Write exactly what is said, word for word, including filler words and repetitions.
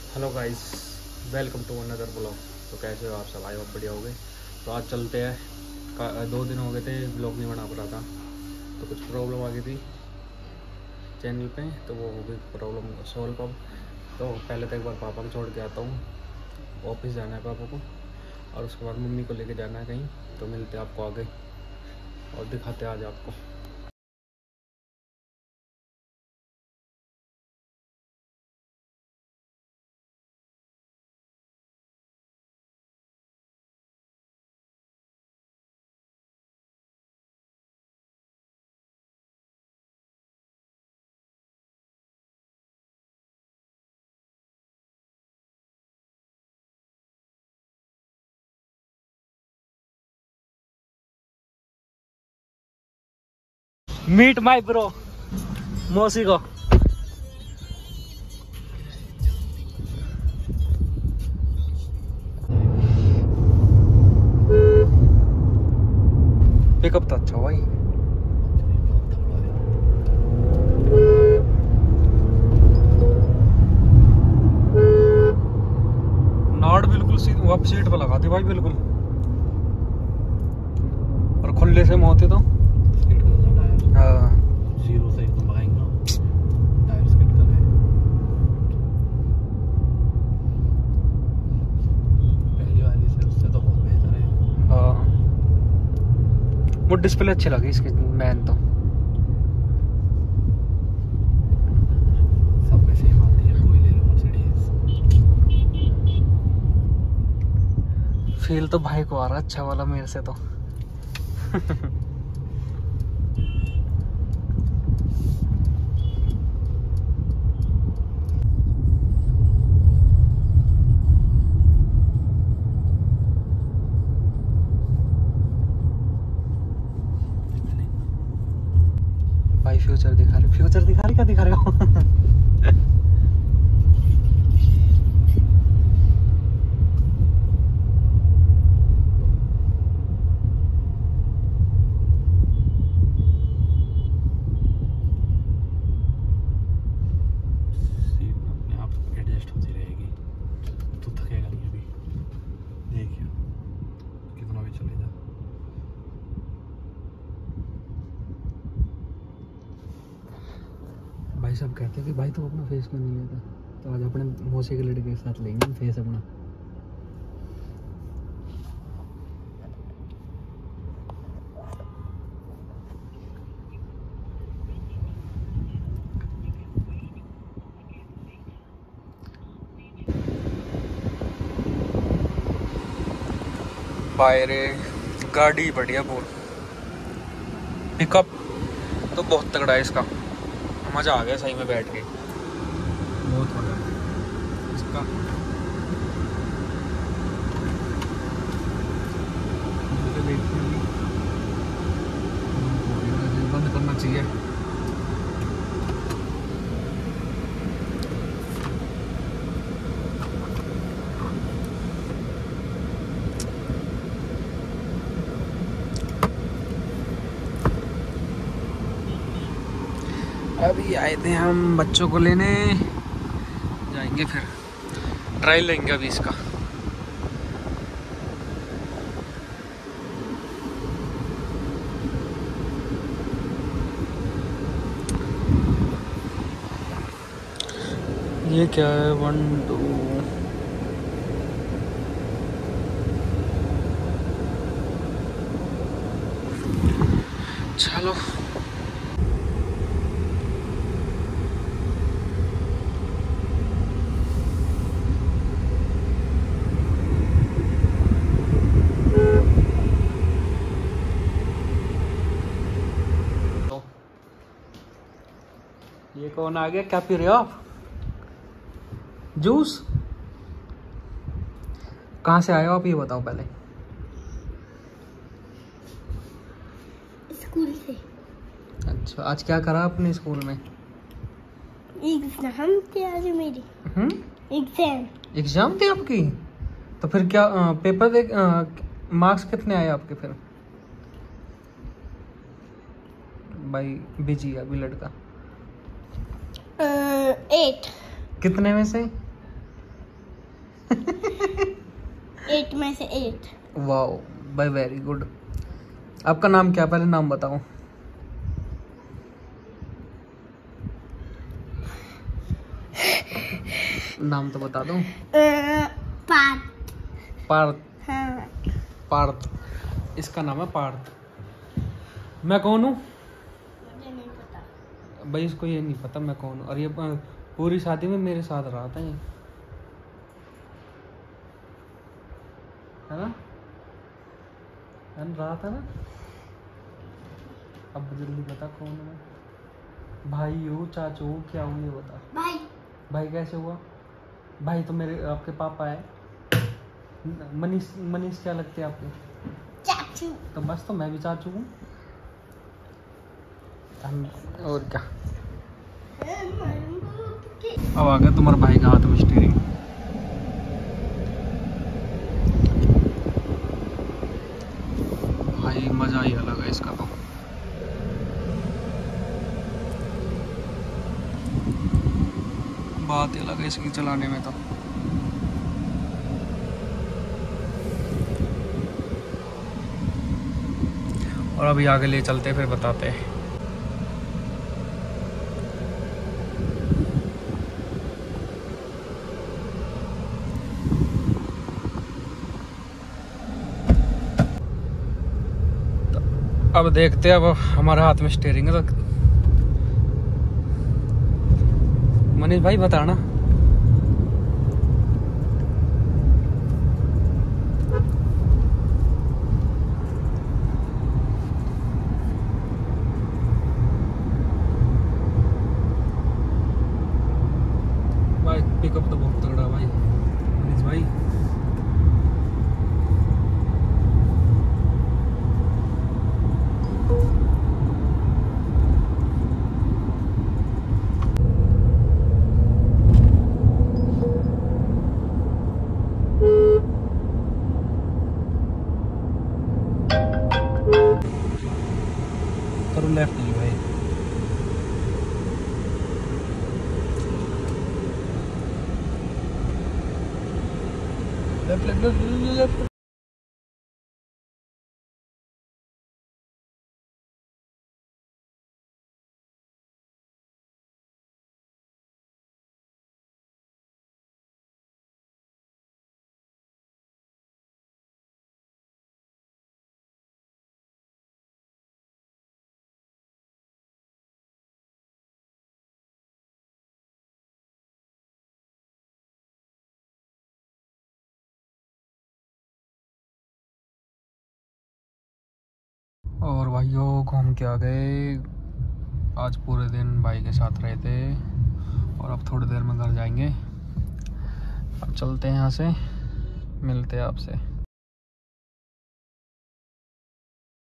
Hello guys, welcome to another blog. तो कैसे हो आप सब? आई होप बढ़िया हो गए। तो आज चलते हैं। दो दिन हो गए थे ब्लॉग नहीं बना पा रहा था, तो कुछ प्रॉब्लम आ गई थी चैनल पे, तो वो हो गई प्रॉब्लम सॉल्व अब। तो पहले तो एक बार पापा को छोड़ के आता हूँ, ऑफिस जाना है पापा को, और उसके बाद मम्मी को लेके जाना है कहीं। तो मिलते हैं आपको आगे और दिखाते हैं आज आपको। मीट माई ब्रो मौसी को। पिकअप तो अच्छा भाई। नाड़ बिल्कुल सीधी वो सीट पर लगा दी भाई बिल्कुल, और खुले से मोते तो हाँ जीरो से एकदम लगाएंगे टायर स्किड कर रहे हैं। पहली वाली से उससे तो बहुत बेहतर है। हाँ, वो डिस्प्ले अच्छी लगी इसकी मैन तो। सब में सेम आती है, कोई ले लो मर्सिडीज। फील तो भाई को आ रहा अच्छा वाला मेरे से तो। भाई फ्यूचर दिखा रहे फ्यूचर दिखा रहे क्या दिखा रहे हो? सीट अपने आप एडजस्ट होती रहेगी, तो थकेगा नहीं अभी। देखिए कितना भी चले जा। भाई सब कहते हैं कि भाई तो अपना फेस क्यों नहीं लेता, तो आज अपने मौसी के लड़के के साथ लेंगे फेस अपना। बायरे गाड़ी बढ़िया बोल, पिकअप तो बहुत तगड़ा है इसका, मजा आ गया सही में बैठ के, बहुत मजा आया इसका। बंद करना चाहिए। अभी आए थे हम बच्चों को लेने, जाएंगे फिर ट्रायल लेंगे अभी इसका। ये क्या है? वन टू चलो। ये कौन आ गया? क्या पी रहे हो आप? जूस? कहाँ से आए हो आप ये बताओ पहले। स्कूल से। अच्छा, आज क्या करा आपने स्कूल में? एग्जाम थी आज मेरी। हम्म एग्जाम एग्जाम थी आपकी? तो फिर क्या आ, पेपर दे, मार्क्स कितने आए आपके फिर? भाई बिजी है अभी लड़का। एट। कितने में से? एट में से एट। वाओ भाई, वेरी गुड। आपका नाम क्या, पहले नाम बताओ। नाम तो बता दो। पार्थ। पार्थ। हाँ। पार्थ, इसका नाम है पार्थ। मैं कौन हूँ? मुझे नहीं पता भाई, इसको ये नहीं पता मैं कौन हूँ। और ये पूरी शादी में मेरे साथ रहा था ये, है ना? है ना, रहा था ना? अब जल्दी बता कौन हूँ मैं। भाई हो, चाचू हो, क्या हूँ ये बता। भाई। भाई कैसे हुआ? भाई तो मेरे आपके पापा है। मनीष, मनीष क्या लगते हैं आपके? चाचू। तो बस, तो मैं भी चाचू हूँ। और क्या। अब आ गया तुम्हारे भाई का हाथ में स्टीयरिंग। भाई मजा ही अलग है इसका तो। बात ही अलग है इसकी चलाने में तो। और अभी आगे ले चलते फिर बताते हैं। अब देखते हैं, अब हमारे हाथ में स्टीयरिंग है तो मनीष भाई बताना। भाई पिकअप तो बहुत तगड़ा भाई मनीष भाई। करो लेफ्ट नहीं भाई। Left left left left. और भाइयों घूम के आ गए। आज पूरे दिन भाई के साथ रहे थे और अब थोड़ी देर में घर जाएंगे। अब चलते हैं यहाँ से, मिलते हैं आपसे।